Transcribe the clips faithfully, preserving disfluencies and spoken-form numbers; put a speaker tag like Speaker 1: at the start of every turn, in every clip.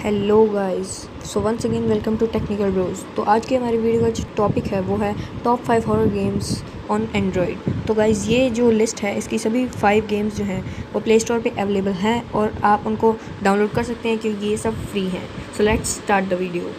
Speaker 1: Hello guys, so once again welcome to technical bros. तो आज के हमारी वीडियो का जो टॉपिक है वो है top five horror games on Android. तो गाइस ये जो लिस्ट है इसकी सभी फाइव गेम्स जो हैं वो प्ले स्टोर पे अवेलेबल हैं और आप उनको डाउनलोड कर सकते हैं क्योंकि ये सब फ्री हैं। So let's start the video.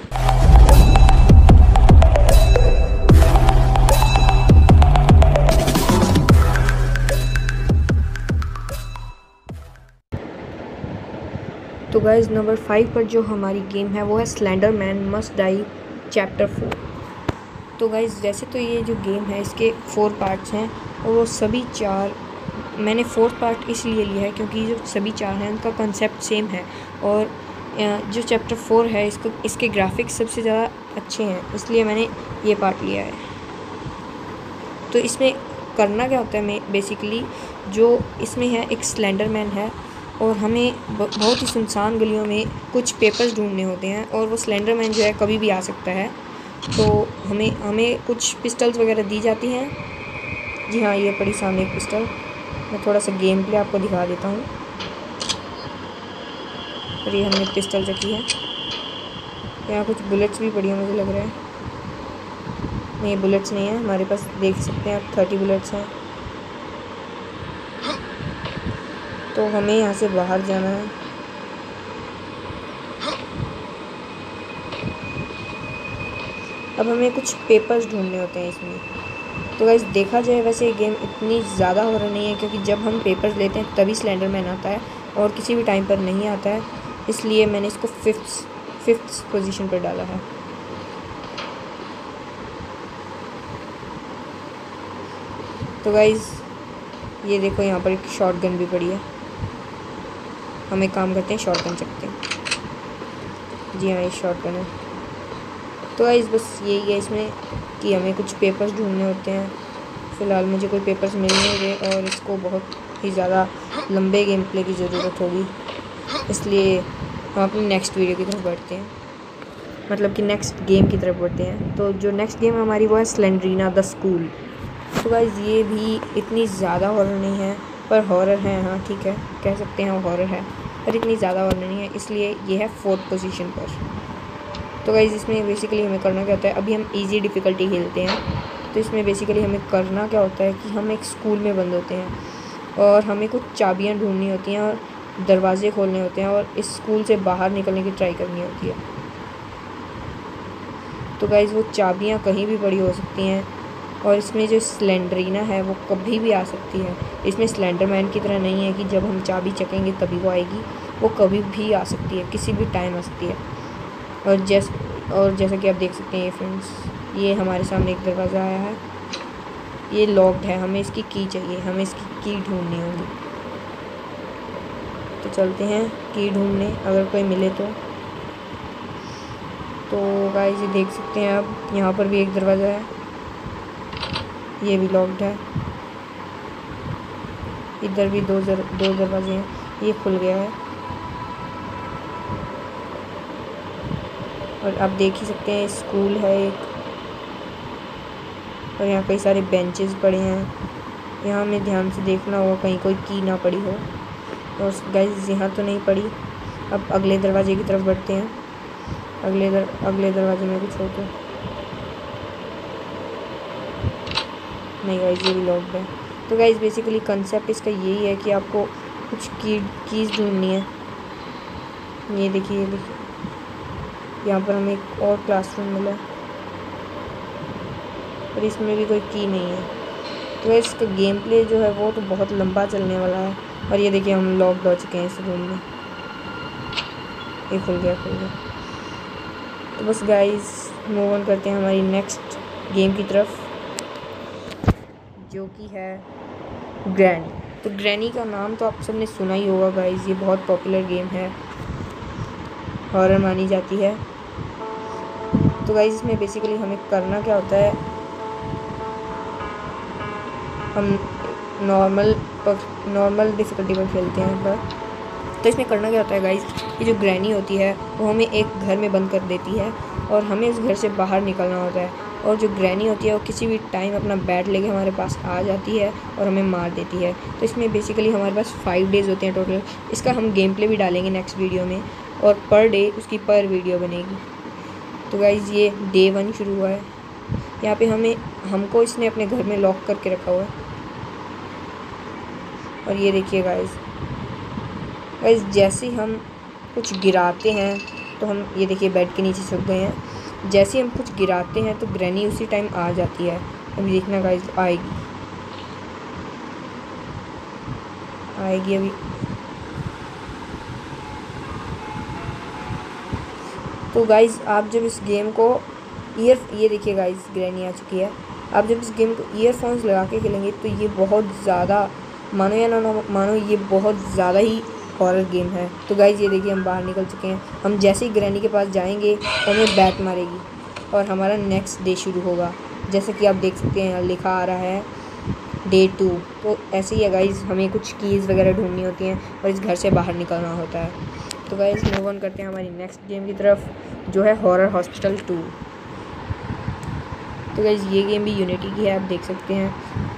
Speaker 1: तो गाइज़ नंबर फाइव पर जो हमारी गेम है वो है Slender Man must die chapter four. तो गाइज़ वैसे तो ये जो गेम है इसके फोर पार्ट्स हैं और वो सभी चार, मैंने फोर्थ पार्ट इसलिए लिया है क्योंकि जो सभी चार हैं उनका कंसेप्ट सेम है और जो चैप्टर फोर है इसको इसके ग्राफिक्स सबसे ज़्यादा अच्छे हैं, इसलिए मैंने ये पार्ट लिया है। तो इसमें करना क्या होता है, मैं बेसिकली जो इसमें है एक स्लेंडर मैन है और हमें बहुत ही सुनसान गलियों में कुछ पेपर्स ढूंढने होते हैं और वो स्लेंडर मैन जो है कभी भी आ सकता है। तो हमें हमें कुछ पिस्टल्स वगैरह दी जाती हैं। जी हाँ, ये पड़ी सामने एक पिस्टल। मैं थोड़ा सा गेम प्ले आपको दिखा देता हूँ। और ये हमने पिस्टल रखी है। यहाँ कुछ बुलेट्स भी पड़ी हैं, मुझे लग रहा है। नहीं, बुलेट्स नहीं है हमारे पास, देख सकते हैं आप थर्टी बुलेट्स हैं। तो हमें यहाँ से बाहर जाना है। अब हमें कुछ पेपर्स ढूंढने होते हैं इसमें। तो गाइस देखा जाए वैसे ये गेम इतनी ज़्यादा हॉरर नहीं है क्योंकि जब हम पेपर्स लेते हैं तभी स्लेंडर मैन आता है और किसी भी टाइम पर नहीं आता है, इसलिए मैंने इसको फिफ्थ फिफ्थ पोजीशन पर डाला है। तो गाइस ये देखो, यहाँ पर एक शॉटगन भी पड़ी है। हम एक काम करते हैं, शॉटगन चकते हैं। जी हाँ, ये शॉटगन है। तो गाइस बस यही है इसमें कि हमें कुछ पेपर्स ढूंढने होते हैं। फ़िलहाल मुझे कोई पेपर्स मिल नहीं रहे और इसको बहुत ही ज़्यादा लंबे गेम प्ले की ज़रूरत होगी, इसलिए हम अपनी नेक्स्ट वीडियो की तरफ बढ़ते हैं, मतलब कि नेक्स्ट गेम की तरफ बढ़ते हैं। तो जो नेक्स्ट गेम हमारी वो है स्लेंड्रीना द स्कूल। तो गाइस ये भी इतनी ज़्यादा हॉरर नहीं है पर हॉरर है, हाँ ठीक है, कह सकते हैं वो हॉरर है पर इतनी ज़्यादा हॉरर नहीं है, इसलिए ये है फोर्थ पोजीशन पर। तो गाइस इसमें बेसिकली हमें करना क्या होता है, अभी हम इजी डिफ़िकल्टी खेलते हैं। तो इसमें बेसिकली हमें करना क्या होता है कि हम एक स्कूल में बंद होते हैं और हमें कुछ चाबियाँ ढूंढनी होती हैं और दरवाजे खोलने होते हैं और इस स्कूल से बाहर निकलने की ट्राई करनी होती है। तो गाइस वो चाबियाँ कहीं भी पड़ी हो सकती हैं और इसमें जो स्लेंडरीना है वो कभी भी आ सकती है। इसमें स्लेंडर मैन की तरह नहीं है कि जब हम चाबी चकेंगे तभी वो आएगी, वो कभी भी आ सकती है, किसी भी टाइम आ सकती है। और जैस और जैसा कि आप देख सकते हैं फ्रेंड्स, ये हमारे सामने एक दरवाज़ा आया है, ये लॉक्ड है, हमें इसकी की चाहिए, हमें इसकी की ढूंढनी होगी। तो चलते हैं की ढूंढने, अगर कोई मिले तो। तो गाइस ये देख सकते हैं आप, यहाँ पर भी एक दरवाज़ा है, ये भी लॉक्ड है। इधर भी दो जर, दो दरवाजे हैं, ये खुल गया है। और आप देख ही सकते हैं स्कूल है एक, और यहाँ कई सारे बेंचेस पड़े हैं। यहाँ हमें ध्यान से देखना होगा कहीं कोई की ना पड़ी हो। और गाइस यहाँ तो नहीं पड़ी। अब अगले दरवाजे की तरफ बढ़ते हैं। अगले दर अगले दरवाजे में कुछ हो तो नहीं, गाइस ये भी लॉक्ड है। तो गाइस बेसिकली कंसेप्ट इसका यही है कि आपको कुछ की कीज़ ढूंढनी है। ये देखिए, ये देखिए, यहाँ पर हमें एक और क्लासरूम मिला है और इसमें भी कोई की नहीं है। तो इसका गेम प्ले जो है वो तो बहुत लंबा चलने वाला है। और ये देखिए, हम लॉक्ड हो चुके हैं इस रूम में। ये खुल गया खुल गया तो बस गाइस मूव ऑन करते हैं हमारी नेक्स्ट गेम की तरफ, जो कि है ग्रैनी। तो ग्रैनी का नाम तो आप सबने सुना ही होगा गाइस, ये बहुत पॉपुलर गेम है, हॉरर मानी जाती है। तो गाइस इसमें बेसिकली हमें करना क्या होता है, हम नॉर्मल पर नॉर्मल डिफ़िकल्टी पर खेलते हैं पर। तो इसमें करना क्या होता है गाइस, ये जो ग्रैनी होती है वो हमें एक घर में बंद कर देती है और हमें उस घर से बाहर निकलना होता है। और जो ग्रैनी होती है वो किसी भी टाइम अपना बैट लेके हमारे पास आ जाती है और हमें मार देती है। तो इसमें बेसिकली हमारे पास फाइव डेज़ होते हैं टोटल। इसका हम गेम प्ले भी डालेंगे नेक्स्ट वीडियो में। और पर डे उसकी पर वीडियो बनेगी। तो गाइज़ ये डे वन शुरू हुआ है। यहाँ पे हमें हमको इसने अपने घर में लॉक करके रखा हुआ है। और ये देखिए गाइज़ गाइज़ जैसे ही हम कुछ गिराते हैं तो हम ये देखिए बेड के नीचे छुप गए हैं। जैसे ही हम कुछ गिराते हैं तो ग्रैनी उसी टाइम आ जाती है। अभी देखना गाइज़ आएगी आएगी अभी। तो गाइज़ आप जब इस गेम को ईयर ये देखिए गाइज़ ग्रैनी आ चुकी है। आप जब इस गेम को ईयरफोन्स लगा के खेलेंगे तो ये बहुत ज़्यादा, मानो या ना मानो, ये बहुत ज़्यादा ही हॉरर गेम है। तो गाइज़ ये देखिए हम बाहर निकल चुके हैं। हम जैसे ही ग्रैनी के पास जाएंगे तो हमें बैट मारेगी और हमारा नेक्स्ट डे शुरू होगा। जैसे कि आप देख सकते हैं यहाँ लिखा आ रहा है डे टू। तो ऐसे ही है गाइज़, हमें कुछ कीज़ वगैरह ढूंढनी होती हैं और इस घर से बाहर निकलना होता है। तो गाइज़ मूव ऑन करते हैं हमारी नेक्स्ट गेम की तरफ, जो है हॉरर हॉस्पिटल टू। तो गाइज़ ये गेम भी यूनिटी की है, आप देख सकते हैं।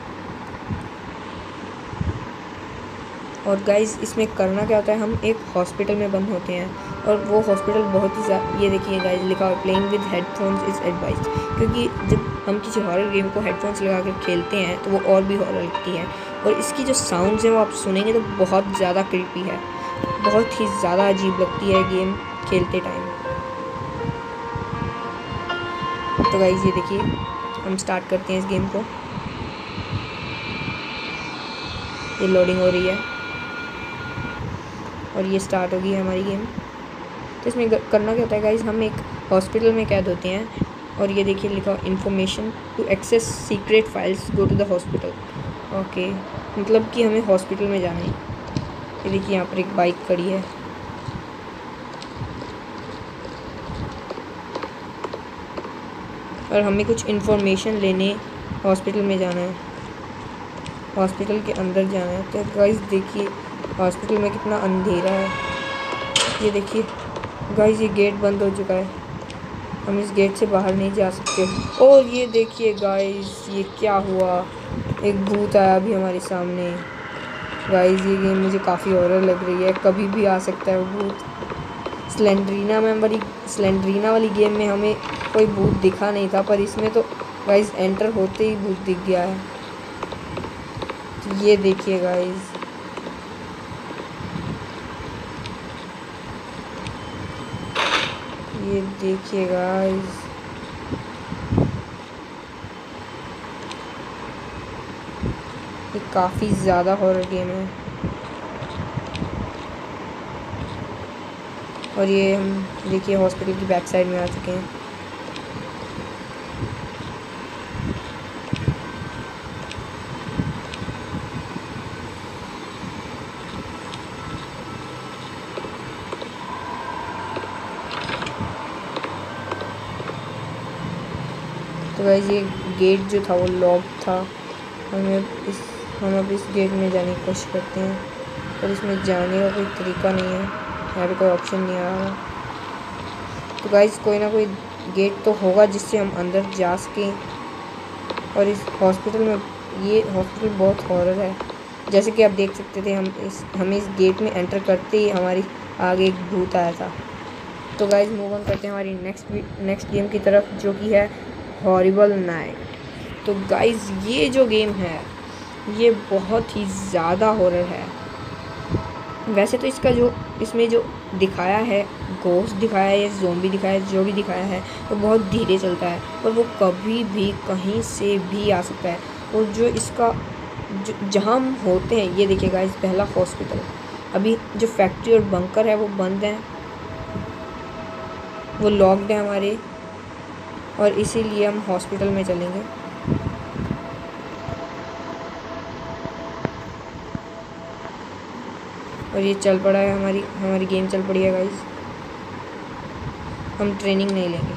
Speaker 1: और गाइज़ इसमें करना क्या होता है, हम एक हॉस्पिटल में बंद होते हैं और वो हॉस्पिटल बहुत ही ज़्यादा, ये देखिए गाइज़ लिखा हुआ playing with headphones is advised, क्योंकि जब हम किसी हॉरर गेम को हेडफोन्स लगा कर खेलते हैं तो वो और भी हॉरर लगती है। और इसकी जो साउंड्स हैं वो आप सुनेंगे तो बहुत ज़्यादा क्रीपी है, बहुत ही ज़्यादा अजीब लगती है गेम खेलते टाइम। तो गाइज़ ये देखिए हम स्टार्ट करते हैं इस गेम को। ये लोडिंग हो रही है और ये स्टार्ट होगी हमारी गेम। तो इसमें करना क्या होता है गाइज़, हम एक हॉस्पिटल में कैद होते हैं और ये देखिए लिखा information to access secret files go to the hospital. Okay, मतलब कि हमें हॉस्पिटल में जाना है। ये देखिए यहाँ पर एक बाइक खड़ी है और हमें कुछ इन्फॉर्मेशन लेने हॉस्पिटल में जाना है, हॉस्पिटल के अंदर जाना है। तो गाइज़ देखिए हॉस्पिटल में कितना अंधेरा है। ये देखिए गाइज़ ये गेट बंद हो चुका है, हम इस गेट से बाहर नहीं जा सकते। और ये देखिए गाइज़ ये क्या हुआ, एक भूत आया अभी हमारे सामने। गाइज़ ये गेम मुझे काफ़ी हॉरर लग रही है, कभी भी आ सकता है वो भूत। स्लेंड्रीना में वाली स्लेंड्रीना वाली गेम में हमें कोई भूत दिखा नहीं था, पर इसमें तो गाइज़ एंटर होते ही भूत दिख गया है। तो ये देखिए गाइज़ ये देखिए गाइज़ ये काफ़ी ज़्यादा हॉरर गेम है। और ये हम देखिए हॉस्पिटल की बैक साइड में आ चुके हैं। तो गाइज़ ये गेट जो था वो लॉक था, हमें इस हम अब इस गेट में जाने की कोशिश करते हैं, पर इसमें जाने का कोई तरीका नहीं है, यहाँ पे कोई ऑप्शन नहीं आ रहा। तो गाइज़ कोई ना कोई गेट तो होगा जिससे हम अंदर जा सकें। और इस हॉस्पिटल में, ये हॉस्पिटल बहुत हॉरर है, जैसे कि आप देख सकते थे हम इस हमें इस गेट में एंटर करते ही हमारी आगे एक भूत आया था। तो गाइज़ मूव ऑन करते हैं हमारी नेक्स्ट नेक्स्ट गेम की तरफ, जो कि है हॉरिबल नाइट। तो गाइज़ ये जो गेम है ये बहुत ही ज़्यादा हॉरर है। वैसे तो इसका जो इसमें जो दिखाया है, गोस्ट दिखाया है या ज़ोंबी दिखाया है, जो भी दिखाया है वो बहुत धीरे चलता है और वो कभी भी कहीं से भी आ सकता है। और जो इसका जहाँ हम होते हैं, ये देखिए गाइस पहला हॉस्पिटल, अभी जो फैक्ट्री और बंकर है वो बंद है, वो लॉक्ड है हमारे, और इसीलिए हम हॉस्पिटल में चलेंगे। और ये चल पड़ा है, हमारी हमारी गेम चल पड़ी है गाइस। हम ट्रेनिंग नहीं लेंगे।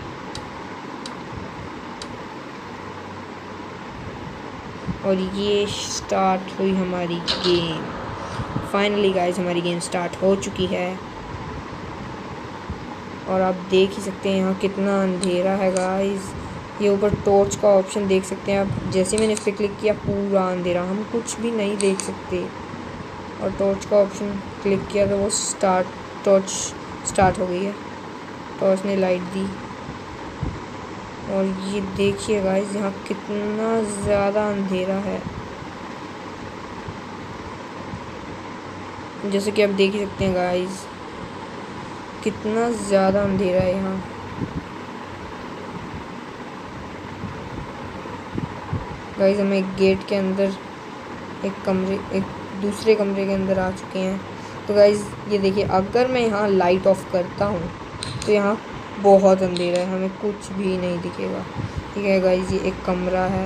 Speaker 1: और ये स्टार्ट हुई हमारी गेम। फाइनली गाइस हमारी गेम स्टार्ट हो चुकी है और आप देख ही सकते हैं यहाँ कितना अंधेरा है गाइस। ये ऊपर टॉर्च का ऑप्शन देख सकते हैं आप, जैसे मैंने इस पर क्लिक किया पूरा अंधेरा, हम कुछ भी नहीं देख सकते। और टॉर्च का ऑप्शन क्लिक किया तो वो स्टार्ट टॉर्च स्टार्ट हो गई है। टॉर्च ने लाइट दी और ये देखिए गाइस यहाँ कितना ज़्यादा अंधेरा है। जैसे कि आप देख ही सकते हैं गाइस कितना ज़्यादा अंधेरा है यहाँ। गाइस हम एक गेट के अंदर एक कमरे एक दूसरे कमरे के अंदर आ चुके हैं। तो गाइस ये देखिए अगर मैं यहाँ लाइट ऑफ करता हूँ तो यहाँ बहुत अंधेरा है, हमें कुछ भी नहीं दिखेगा। ठीक है गाइस ये एक कमरा है।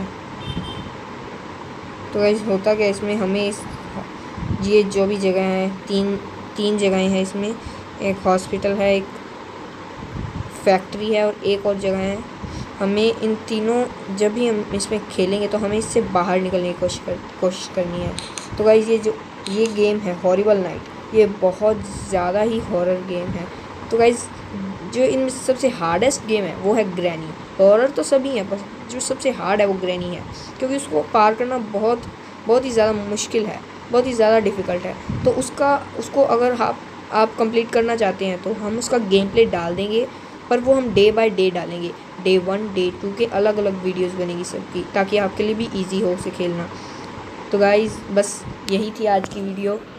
Speaker 1: तो गाइस होता क्या इसमें, हमें इस ये जो भी जगह है तीन तीन जगहें हैं इसमें, एक हॉस्पिटल है, एक फैक्ट्री है और एक और जगह है। हमें इन तीनों जब भी हम इसमें खेलेंगे तो हमें इससे बाहर निकलने की कोशिश कर कोशिश करनी है। तो गाइस ये जो ये गेम है हॉरिबल नाइट, ये बहुत ज़्यादा ही हॉरर गेम है। तो गाइस जो इनमें सबसे हार्डेस्ट गेम है वो है ग्रैनी। हॉरर तो सभी हैं पर जो सबसे हार्ड है वो ग्रैनी है, क्योंकि उसको पार करना बहुत बहुत ही ज़्यादा मुश्किल है, बहुत ही ज़्यादा डिफ़िकल्ट है। तो उसका उसको अगर आप आप कंप्लीट करना चाहते हैं तो हम उसका गेम प्ले डाल देंगे, पर वो हम डे बाय डे डालेंगे। डे वन डे टू के अलग अलग वीडियोस बनेगी सबकी, ताकि आपके लिए भी इजी हो उसे खेलना। तो गाइज़ बस यही थी आज की वीडियो।